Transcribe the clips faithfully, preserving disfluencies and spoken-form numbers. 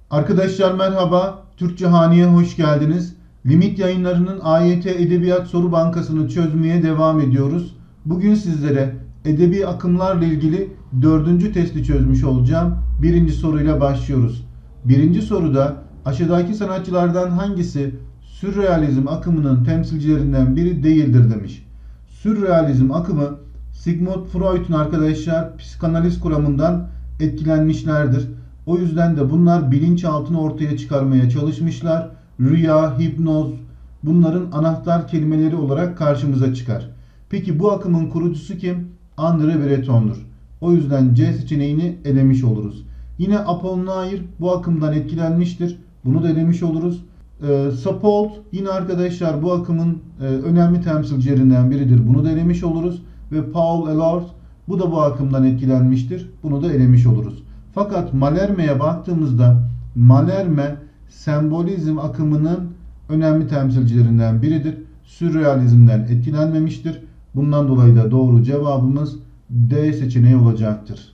Arkadaşlar merhaba, Türkçe Hani'ye hoş geldiniz. Limit Yayınları'nın A Y T Edebiyat Soru Bankası'nı çözmeye devam ediyoruz. Bugün sizlere edebi akımlarla ilgili dördüncü testi çözmüş olacağım. Birinci soruyla başlıyoruz. Birinci soruda aşağıdaki sanatçılardan hangisi sürrealizm akımının temsilcilerinden biri değildir demiş. Sürrealizm akımı Sigmund Freud'un arkadaşlar psikanaliz kuramından etkilenmişlerdir. O yüzden de bunlar bilinçaltını ortaya çıkarmaya çalışmışlar. Rüya, hipnoz bunların anahtar kelimeleri olarak karşımıza çıkar. Peki bu akımın kurucusu kim? André Breton'dur. O yüzden C seçeneğini elemiş oluruz. Yine Apollinaire bu akımdan etkilenmiştir. Bunu da elemiş oluruz. E, Sapold yine arkadaşlar bu akımın e, önemli temsilcilerinden biridir. Bunu da elemiş oluruz. Ve Paul Eluard bu da bu akımdan etkilenmiştir. Bunu da elemiş oluruz. Fakat Mallarmé'ye baktığımızda Mallarmé sembolizm akımının önemli temsilcilerinden biridir. Sürrealizmden etkilenmemiştir. Bundan dolayı da doğru cevabımız D seçeneği olacaktır.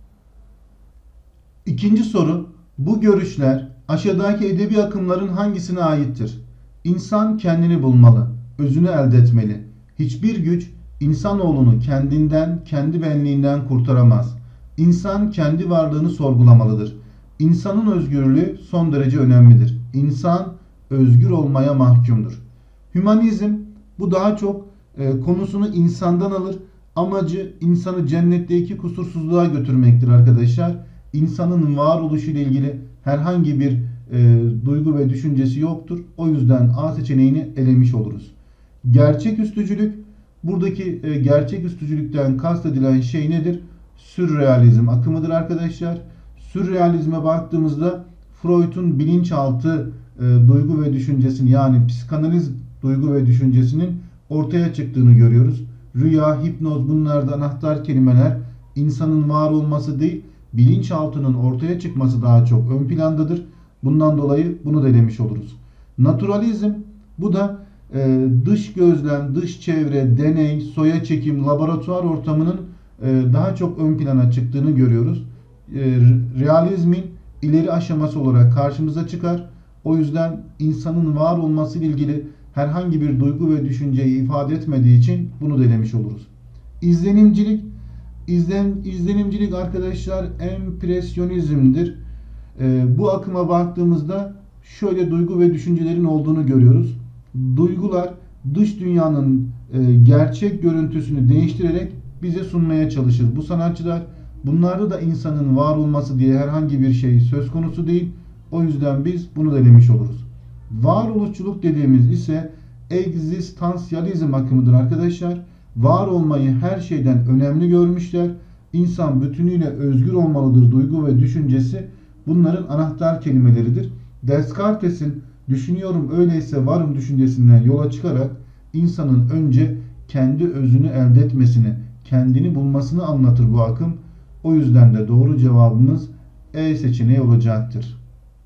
İkinci soru. Bu görüşler aşağıdaki edebi akımların hangisine aittir? İnsan kendini bulmalı, özünü elde etmeli. Hiçbir güç insanoğlunu kendinden, kendi benliğinden kurtaramaz. İnsan kendi varlığını sorgulamalıdır. İnsanın özgürlüğü son derece önemlidir. İnsan özgür olmaya mahkumdur. Hümanizm bu daha çok e, konusunu insandan alır. Amacı insanı cennetteki kusursuzluğa götürmektir arkadaşlar. İnsanın varoluşu ile ilgili herhangi bir e, duygu ve düşüncesi yoktur. O yüzden A seçeneğini elemiş oluruz. Gerçeküstücülük, buradaki e, gerçeküstücülükten kastedilen şey nedir? Sürrealizm akımıdır arkadaşlar. Sürrealizme baktığımızda Freud'un bilinçaltı e, duygu ve düşüncesini yani psikanaliz duygu ve düşüncesinin ortaya çıktığını görüyoruz. Rüya, hipnoz bunlar da anahtar kelimeler. İnsanın var olması değil, bilinçaltının ortaya çıkması daha çok ön plandadır. Bundan dolayı bunu da elemiş oluruz. Naturalizm bu da e, dış gözlem, dış çevre, deney, soya çekim, laboratuvar ortamının e, daha çok ön plana çıktığını görüyoruz. E, realizmin ileri aşaması olarak karşımıza çıkar. O yüzden insanın var olması ile ilgili herhangi bir duygu ve düşünceyi ifade etmediği için bunu da elemiş oluruz. İzlenimcilik izlen, izlenimcilik arkadaşlar empresyonizmdir. E, bu akıma baktığımızda şöyle duygu ve düşüncelerin olduğunu görüyoruz. Duygular dış dünyanın e, gerçek görüntüsünü değiştirerek bize sunmaya çalışır. Bu sanatçılar bunlarda da insanın var olması diye herhangi bir şey söz konusu değil. O yüzden biz bunu da elemiş oluruz. Varoluşçuluk dediğimiz ise egzistansiyalizm akımıdır arkadaşlar. Var olmayı her şeyden önemli görmüşler. İnsan bütünüyle özgür olmalıdır duygu ve düşüncesi bunların anahtar kelimeleridir. Descartes'in düşünüyorum öyleyse varım düşüncesinden yola çıkarak insanın önce kendi özünü elde etmesini, kendini bulmasını anlatır bu akım. O yüzden de doğru cevabımız E seçeneği olacaktır.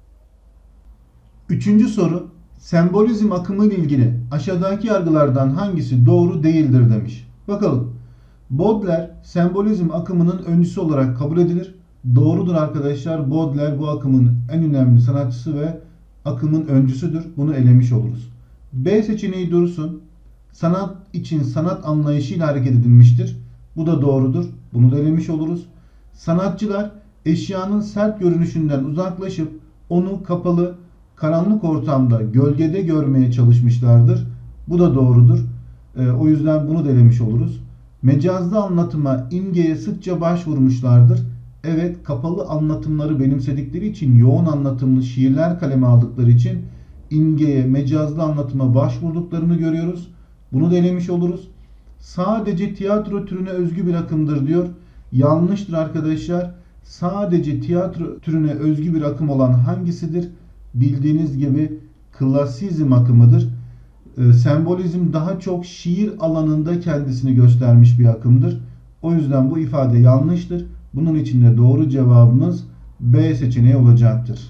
Üçüncü soru. Sembolizm akımı ile ilgili aşağıdaki yargılardan hangisi doğru değildir demiş. Bakalım. Baudelaire sembolizm akımının öncüsü olarak kabul edilir. Doğrudur arkadaşlar. Baudelaire bu akımın en önemli sanatçısı ve akımın öncüsüdür. Bunu elemiş oluruz. B seçeneği dursun. Sanat için sanat anlayışıyla hareket edilmiştir. Bu da doğrudur. Bunu da elemiş oluruz. Sanatçılar eşyanın sert görünüşünden uzaklaşıp onu kapalı, karanlık ortamda, gölgede görmeye çalışmışlardır. Bu da doğrudur. E, o yüzden bunu da elemiş oluruz. Mecazlı anlatıma, imgeye sıkça başvurmuşlardır. Evet, kapalı anlatımları benimsedikleri için, yoğun anlatımlı şiirler kaleme aldıkları için imgeye, mecazlı anlatıma başvurduklarını görüyoruz. Bunu da elemiş oluruz. Sadece tiyatro türüne özgü bir akımdır diyor. Yanlıştır arkadaşlar. Sadece tiyatro türüne özgü bir akım olan hangisidir? Bildiğiniz gibi klasizm akımıdır. E, sembolizm daha çok şiir alanında kendisini göstermiş bir akımdır. O yüzden bu ifade yanlıştır. Bunun için de doğru cevabımız B seçeneği olacaktır.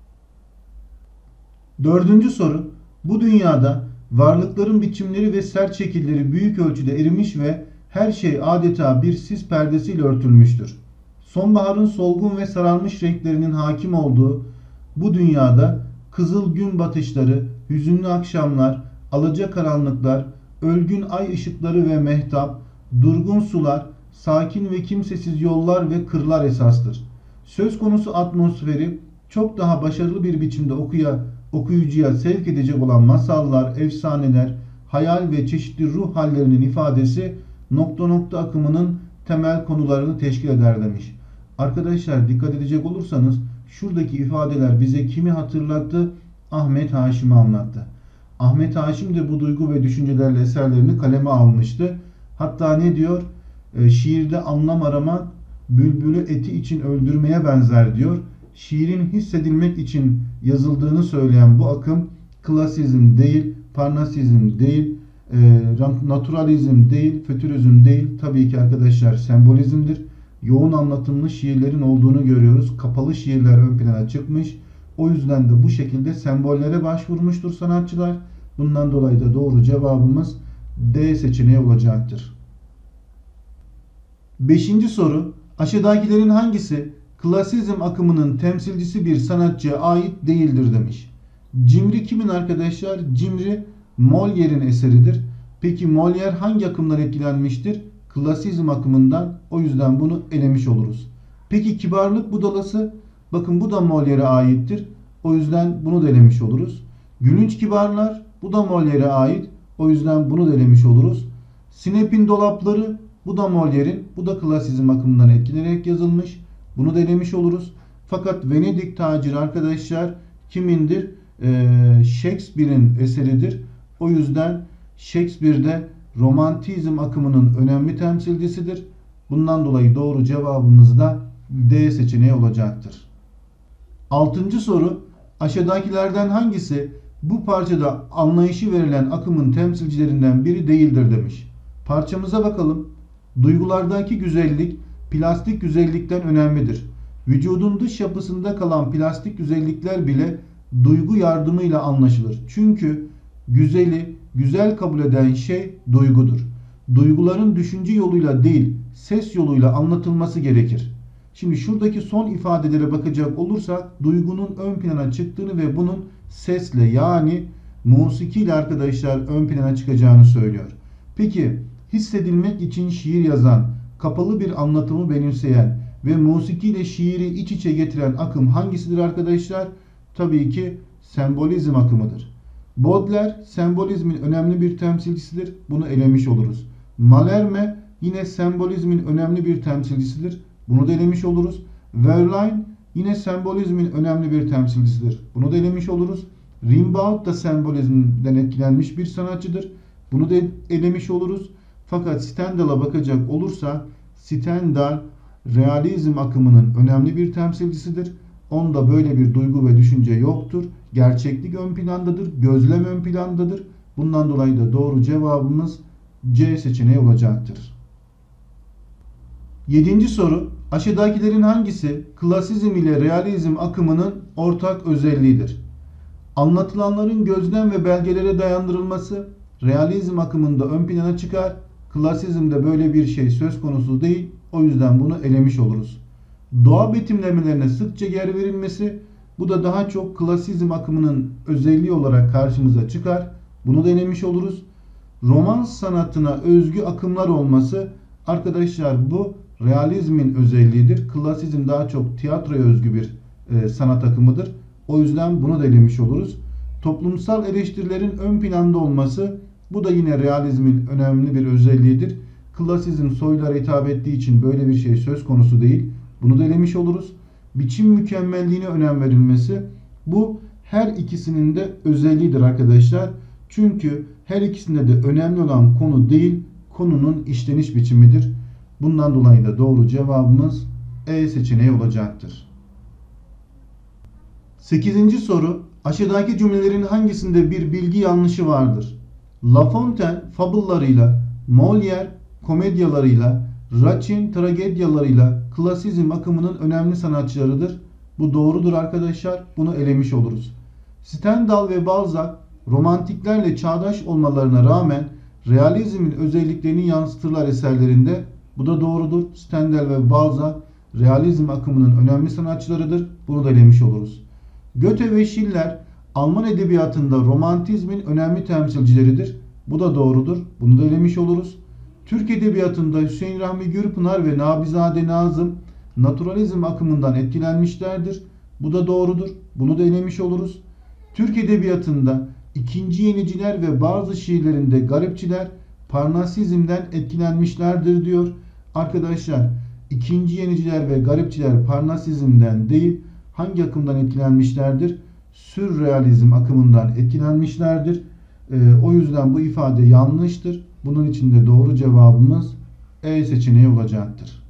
Dördüncü soru. Bu dünyada varlıkların biçimleri ve sert şekilleri büyük ölçüde erimiş ve her şey adeta bir sis perdesiyle örtülmüştür. Sonbaharın solgun ve sararmış renklerinin hakim olduğu, Bu dünyada kızıl gün batışları, hüzünlü akşamlar, alacakaranlıklar, ölgün ay ışıkları ve mehtap, durgun sular, sakin ve kimsesiz yollar ve kırlar esastır. Söz konusu atmosferi çok daha başarılı bir biçimde okuya, okuyucuya sevk edecek olan masallar, efsaneler, hayal ve çeşitli ruh hallerinin ifadesi nokta nokta akımının temel konularını teşkil eder demiş. Arkadaşlar dikkat edecek olursanız şuradaki ifadeler bize kimi hatırlattı? Ahmet Haşim'i anlattı. Ahmet Haşim de bu duygu ve düşüncelerle eserlerini kaleme almıştı. Hatta ne diyor? E, şiirde anlam aramak bülbülü eti için öldürmeye benzer diyor. Şiirin hissedilmek için yazıldığını söyleyen bu akım klasizm değil, parnasizm değil, e, naturalizm değil, fütürizm değil. Tabii ki arkadaşlar sembolizmdir. Yoğun anlatımlı şiirlerin olduğunu görüyoruz. Kapalı şiirler ön plana çıkmış. O yüzden de bu şekilde sembollere başvurmuştur sanatçılar. Bundan dolayı da doğru cevabımız D seçeneği olacaktır. Beşinci soru. Aşağıdakilerin hangisi klasizm akımının temsilcisi bir sanatçıya ait değildir demiş. Cimri kimin arkadaşlar? Cimri Molière'in eseridir. Peki Molière hangi akımdan etkilenmiştir? Klasizm akımından. O yüzden bunu elemiş oluruz. Peki kibarlık budalası? Bakın bu da Molière'e aittir. O yüzden bunu da elemiş oluruz. Gülünç kibarlar? Bu da Molière'e ait. O yüzden bunu da elemiş oluruz. Sinep'in dolapları? Bu da Molière'in. Bu da klasizm akımından etkilenerek yazılmış. Bunu da elemiş oluruz. Fakat Venedik taciri arkadaşlar kimindir? Ee, Shakespeare'in eseridir. O yüzden Shakespeare'de romantizm akımının önemli temsilcisidir. Bundan dolayı doğru cevabımız da D seçeneği olacaktır. Altıncı soru. Aşağıdakilerden hangisi bu parçada anlayışı verilen akımın temsilcilerinden biri değildir demiş. Parçamıza bakalım. Duygulardaki güzellik plastik güzellikten önemlidir. Vücudun dış yapısında kalan plastik güzellikler bile duygu yardımıyla anlaşılır. Çünkü güzeli güzel kabul eden şey duygudur. Duyguların düşünce yoluyla değil, ses yoluyla anlatılması gerekir. Şimdi şuradaki son ifadelere bakacak olursak duygunun ön plana çıktığını ve bunun sesle yani musikiyle arkadaşlar ön plana çıkacağını söylüyor. Peki hissedilmek için şiir yazan, kapalı bir anlatımı benimseyen ve musikiyle şiiri iç içe getiren akım hangisidir arkadaşlar? Tabii ki sembolizm akımıdır. Baudelaire sembolizmin önemli bir temsilcisidir. Bunu elemiş oluruz. Mallarmé yine sembolizmin önemli bir temsilcisidir. Bunu da elemiş oluruz. Verlaine yine sembolizmin önemli bir temsilcisidir. Bunu da elemiş oluruz. Rimbaud da sembolizmden etkilenmiş bir sanatçıdır. Bunu da elemiş oluruz. Fakat Stendhal'a bakacak olursa Stendhal realizm akımının önemli bir temsilcisidir. Onda böyle bir duygu ve düşünce yoktur. Gerçeklik ön plandadır. Gözlem ön plandadır. Bundan dolayı da doğru cevabımız C seçeneği olacaktır. Yedinci soru. Aşağıdakilerin hangisi klasizm ile realizm akımının ortak özelliğidir? Anlatılanların gözlem ve belgelere dayandırılması realizm akımında ön plana çıkar. Klasizmde böyle bir şey söz konusu değil. O yüzden bunu elemiş oluruz. Doğa betimlemelerine sıkça yer verilmesi bu da daha çok klasizm akımının özelliği olarak karşımıza çıkar. Bunu da elemiş oluruz. Romans sanatına özgü akımlar olması arkadaşlar bu realizmin özelliğidir. Klasizm daha çok tiyatroya özgü bir e, sanat akımıdır. O yüzden bunu da elemiş oluruz. Toplumsal eleştirilerin ön planda olması bu da yine realizmin önemli bir özelliğidir. Klasizm soylara hitap ettiği için böyle bir şey söz konusu değil. Bunu da elemiş oluruz. Biçim mükemmelliğine önem verilmesi bu her ikisinin de özelliğidir arkadaşlar. Çünkü her ikisinde de önemli olan konu değil, konunun işleniş biçimidir. Bundan dolayı da doğru cevabımız E seçeneği olacaktır. Sekizinci soru. Aşağıdaki cümlelerin hangisinde bir bilgi yanlışı vardır? La Fontaine fabıllarıyla, Molière komedyalarıyla, Racine tragedyalarıyla klasizm akımının önemli sanatçılarıdır. Bu doğrudur arkadaşlar. Bunu elemiş oluruz. Stendhal ve Balzac romantiklerle çağdaş olmalarına rağmen realizmin özelliklerini yansıtırlar eserlerinde. Bu da doğrudur. Stendhal ve Balzac realizm akımının önemli sanatçılarıdır. Bunu da elemiş oluruz. Goethe ve Schiller Alman edebiyatında romantizmin önemli temsilcileridir. Bu da doğrudur. Bunu da elemiş oluruz. Türk edebiyatında Hüseyin Rahmi Gürpınar ve Nabizade Nazım naturalizm akımından etkilenmişlerdir. Bu da doğrudur. Bunu da elemiş oluruz. Türk edebiyatında ikinci yeniciler ve bazı şiirlerinde garipçiler Parnasizm'den etkilenmişlerdir diyor. Arkadaşlar ikinci yeniciler ve garipçiler Parnasizm'den değil hangi akımdan etkilenmişlerdir? Sürrealizm akımından etkilenmişlerdir. Ee, o yüzden bu ifade yanlıştır. Bunun için de doğru cevabımız E seçeneği olacaktır.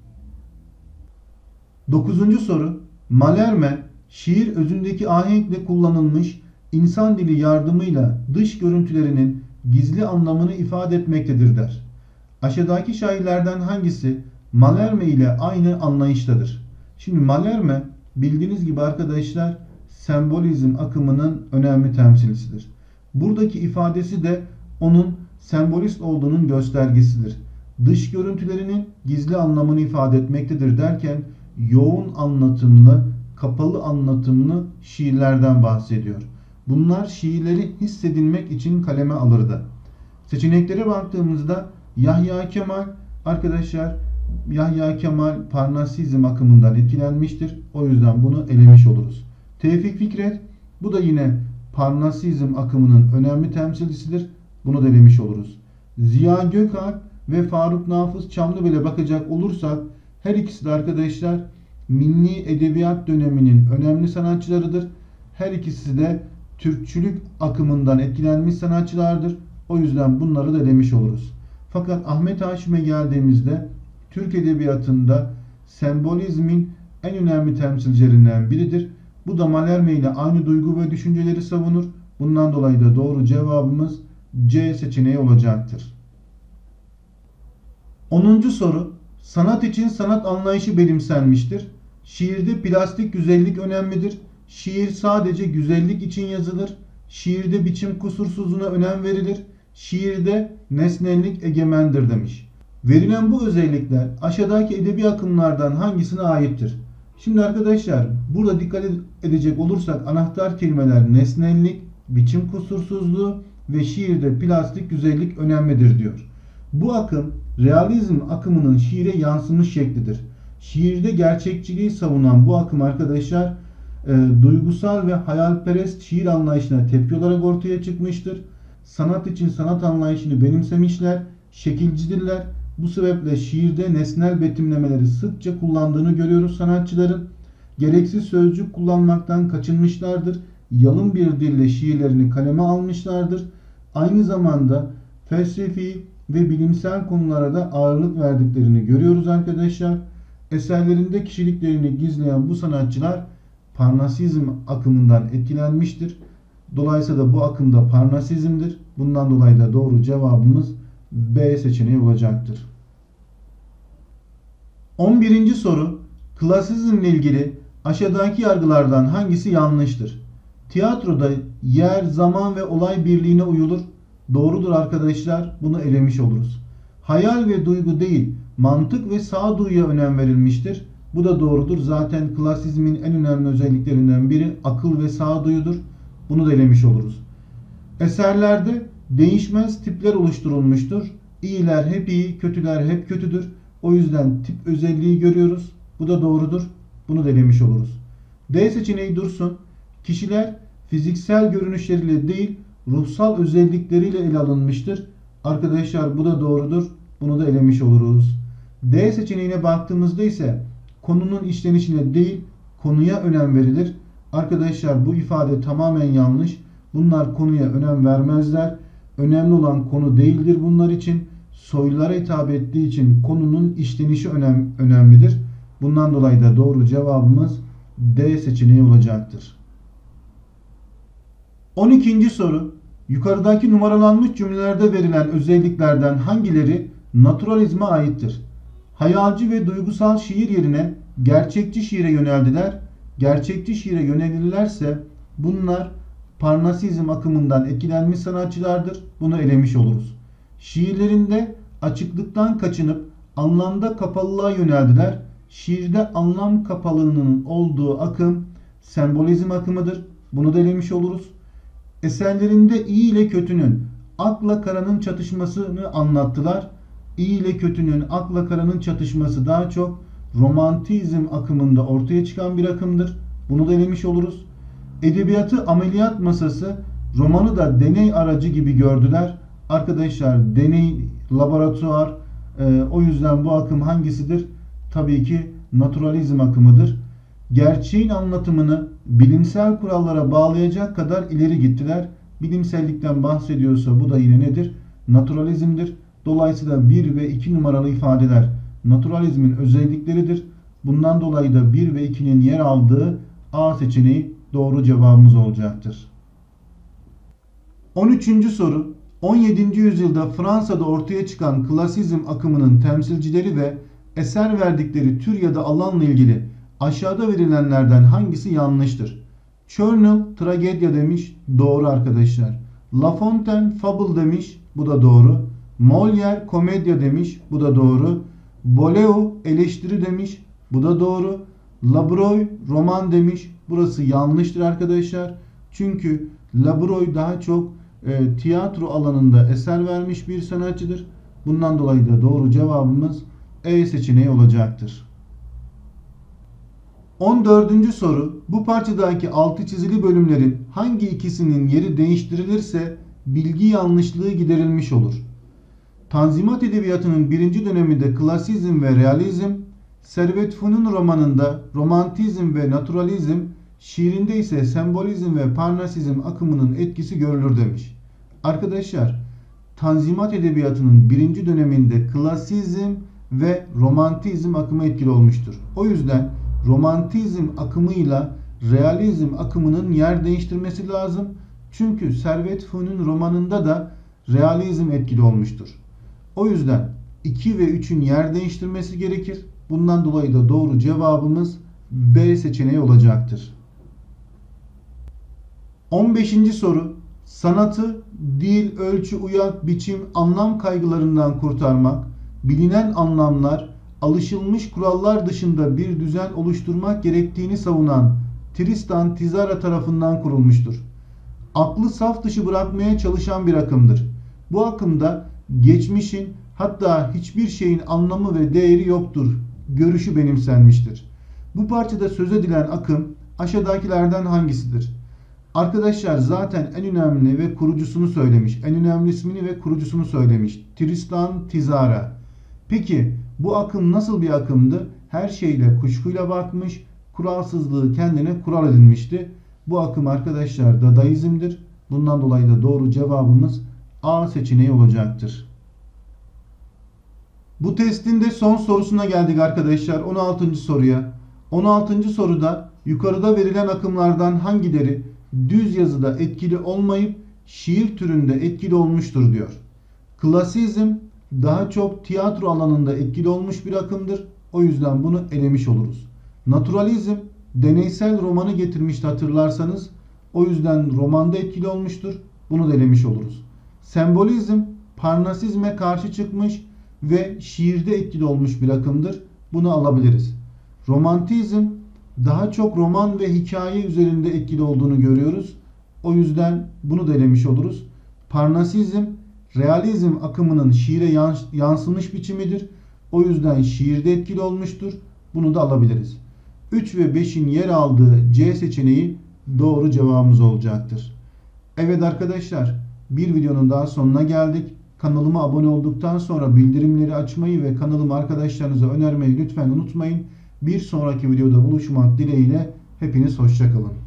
Dokuzuncu soru. Mallarmé şiir özündeki ahenkle kullanılmış insan dili yardımıyla dış görüntülerinin gizli anlamını ifade etmektedir der. Aşağıdaki şairlerden hangisi Mallarmé ile aynı anlayıştadır? Şimdi Mallarmé bildiğiniz gibi arkadaşlar sembolizm akımının önemli temsilcisidir. Buradaki ifadesi de onun sembolist olduğunun göstergesidir. Dış görüntülerinin gizli anlamını ifade etmektedir derken yoğun anlatımlı, kapalı anlatımlı şiirlerden bahsediyor. Bunlar şiirleri hissedilmek için kaleme alırdı. Seçeneklere baktığımızda Yahya Kemal arkadaşlar Yahya Kemal Parnasizm akımından etkilenmiştir. O yüzden bunu elemiş oluruz. Tevfik Fikret bu da yine Parnasizm akımının önemli temsilcisidir. Bunu da elemiş oluruz. Ziya Gökalp ve Faruk Nafız Çamlıbel'e bakacak olursak her ikisi de arkadaşlar milli edebiyat döneminin önemli sanatçılarıdır. Her ikisi de Türkçülük akımından etkilenmiş sanatçılardır. O yüzden bunları da elemiş oluruz. Fakat Ahmet Haşim'e geldiğimizde Türk edebiyatında sembolizmin en önemli temsilcilerinden biridir. Bu da Mallarmé ile aynı duygu ve düşünceleri savunur. Bundan dolayı da doğru cevabımız C seçeneği olacaktır. onuncu soru. Sanat için sanat anlayışı benimsenmiştir. Şiirde plastik güzellik önemlidir. Şiir sadece güzellik için yazılır. Şiirde biçim kusursuzluğuna önem verilir. Şiirde nesnellik egemendir demiş. Verilen bu özellikler aşağıdaki edebi akımlardan hangisine aittir? Şimdi arkadaşlar burada dikkat edecek olursak anahtar kelimeler nesnellik, biçim kusursuzluğu ve şiirde plastik güzellik önemlidir diyor. Bu akım realizm akımının şiire yansımış şeklidir. Şiirde gerçekçiliği savunan bu akım arkadaşlar e, duygusal ve hayalperest şiir anlayışına tepki olarak ortaya çıkmıştır. Sanat için sanat anlayışını benimsemişler, şekilcidirler. Bu sebeple şiirde nesnel betimlemeleri sıkça kullandığını görüyoruz sanatçıların. Gereksiz sözcük kullanmaktan kaçınmışlardır. Yalın bir dille şiirlerini kaleme almışlardır. Aynı zamanda felsefi ve bilimsel konulara da ağırlık verdiklerini görüyoruz arkadaşlar. Eserlerinde kişiliklerini gizleyen bu sanatçılar Parnasizm akımından etkilenmiştir. Dolayısıyla da bu akımda Parnasizm'dir. Bundan dolayı da doğru cevabımız B seçeneği olacaktır. on birinci soru. Klasizmle ilgili aşağıdaki yargılardan hangisi yanlıştır? Tiyatroda yer, zaman ve olay birliğine uyulur. Doğrudur arkadaşlar. Bunu elemiş oluruz. Hayal ve duygu değil, mantık ve sağduyuya önem verilmiştir. Bu da doğrudur. Zaten klasizmin en önemli özelliklerinden biri akıl ve sağduyudur. Bunu da elemiş oluruz. Eserlerde değişmez tipler oluşturulmuştur. İyiler hep iyi, kötüler hep kötüdür. O yüzden tip özelliği görüyoruz. Bu da doğrudur. Bunu da elemiş oluruz. D seçeneği dursun. Kişiler fiziksel görünüşleriyle değil, ruhsal özellikleriyle ele alınmıştır. Arkadaşlar bu da doğrudur. Bunu da elemiş oluruz. D seçeneğine baktığımızda ise konunun işlenişine değil, konuya önem verilir. Arkadaşlar bu ifade tamamen yanlış. Bunlar konuya önem vermezler. Önemli olan konu değildir bunlar için. Soylulara hitap ettiği için konunun işlenişi önem, önemlidir. Bundan dolayı da doğru cevabımız D seçeneği olacaktır. on ikinci soru. Yukarıdaki numaralanmış cümlelerde verilen özelliklerden hangileri naturalizme aittir? Hayalci ve duygusal şiir yerine gerçekçi şiire yöneldiler. Gerçekçi şiire yönelirlerse bunlar Parnasizm akımından etkilenmiş sanatçılardır. Bunu elemiş oluruz. Şiirlerinde açıklıktan kaçınıp anlamda kapalılığa yöneldiler. Şiirde anlam kapalılığının olduğu akım sembolizm akımıdır. Bunu da elemiş oluruz. Eserlerinde iyi ile kötünün, akla karanın çatışmasını anlattılar. İyi ile kötünün, akla karanın çatışması daha çok romantizm akımında ortaya çıkan bir akımdır. Bunu da elemiş oluruz. Edebiyatı ameliyat masası, romanı da deney aracı gibi gördüler. Arkadaşlar deney, laboratuvar, e, o yüzden bu akım hangisidir? Tabii ki naturalizm akımıdır. Gerçeğin anlatımını bilimsel kurallara bağlayacak kadar ileri gittiler. Bilimsellikten bahsediyorsa bu da yine nedir? Naturalizmdir. Dolayısıyla bir ve iki numaralı ifadeler naturalizmin özellikleridir. Bundan dolayı da bir ve ikinin yer aldığı A seçeneği doğru cevabımız olacaktır. on üçüncü soru. on yedinci yüzyılda Fransa'da ortaya çıkan klasizm akımının temsilcileri ve eser verdikleri tür ya da alanla ilgili aşağıda verilenlerden hangisi yanlıştır? Churchill tragedya demiş. Doğru arkadaşlar. La Fontaine fable demiş. Bu da doğru. Molière komedya demiş. Bu da doğru. Boileau eleştiri demiş. Bu da doğru. La Bruyère roman demiş. Burası yanlıştır arkadaşlar. Çünkü La Bruyère daha çok e, tiyatro alanında eser vermiş bir sanatçıdır. Bundan dolayı da doğru cevabımız E seçeneği olacaktır. on dördüncü soru. Bu parçadaki altı çizili bölümlerin hangi ikisinin yeri değiştirilirse bilgi yanlışlığı giderilmiş olur? Tanzimat Edebiyatı'nın birinci döneminde klasizm ve realizm, Servet Fünun romanında romantizm ve naturalizm, şiirinde ise sembolizm ve parnasizm akımının etkisi görülür demiş. Arkadaşlar, Tanzimat Edebiyatı'nın birinci döneminde klasizm ve romantizm akımı etkili olmuştur. O yüzden romantizm akımıyla realizm akımının yer değiştirmesi lazım. Çünkü Servet Fünun romanında da realizm etkili olmuştur. O yüzden iki ve üçün yer değiştirmesi gerekir. Bundan dolayı da doğru cevabımız B seçeneği olacaktır. on beşinci soru. Sanatı dil, ölçü, uyak, biçim, anlam kaygılarından kurtarmak, bilinen anlamlar, alışılmış kurallar dışında bir düzen oluşturmak gerektiğini savunan Tristan Tzara tarafından kurulmuştur. Aklı saf dışı bırakmaya çalışan bir akımdır. Bu akımda geçmişin, hatta hiçbir şeyin anlamı ve değeri yoktur görüşü benimsenmiştir. Bu parçada söz edilen akım aşağıdakilerden hangisidir? Arkadaşlar zaten en önemli ve kurucusunu söylemiş. En önemli ismini ve kurucusunu söylemiş. Tristan Tzara. Peki bu akım nasıl bir akımdı? Her şeyle kuşkuyla bakmış, kuralsızlığı kendine kural edinmişti. Bu akım arkadaşlar Dadaizm'dir. Bundan dolayı da doğru cevabımız A seçeneği olacaktır. Bu testin de son sorusuna geldik arkadaşlar. on altıncı soruya. on altıncı soruda yukarıda verilen akımlardan hangileri düz yazıda etkili olmayıp şiir türünde etkili olmuştur diyor. Klasizm daha çok tiyatro alanında etkili olmuş bir akımdır. O yüzden bunu elemiş oluruz. Naturalizm deneysel romanı getirmişti hatırlarsanız. O yüzden romanda etkili olmuştur. Bunu da elemiş oluruz. Sembolizm parnasizme karşı çıkmış ve şiirde etkili olmuş bir akımdır. Bunu alabiliriz. Romantizm daha çok roman ve hikaye üzerinde etkili olduğunu görüyoruz. O yüzden bunu da elemiş oluruz. Parnasizm realizm akımının şiire yansımış biçimidir. O yüzden şiirde etkili olmuştur. Bunu da alabiliriz. üç ve beşin yer aldığı C seçeneği doğru cevabımız olacaktır. Evet arkadaşlar, bir videonun daha sonuna geldik. Kanalıma abone olduktan sonra bildirimleri açmayı ve kanalımı arkadaşlarınıza önermeyi lütfen unutmayın. Bir sonraki videoda buluşmak dileğiyle hepiniz hoşça kalın.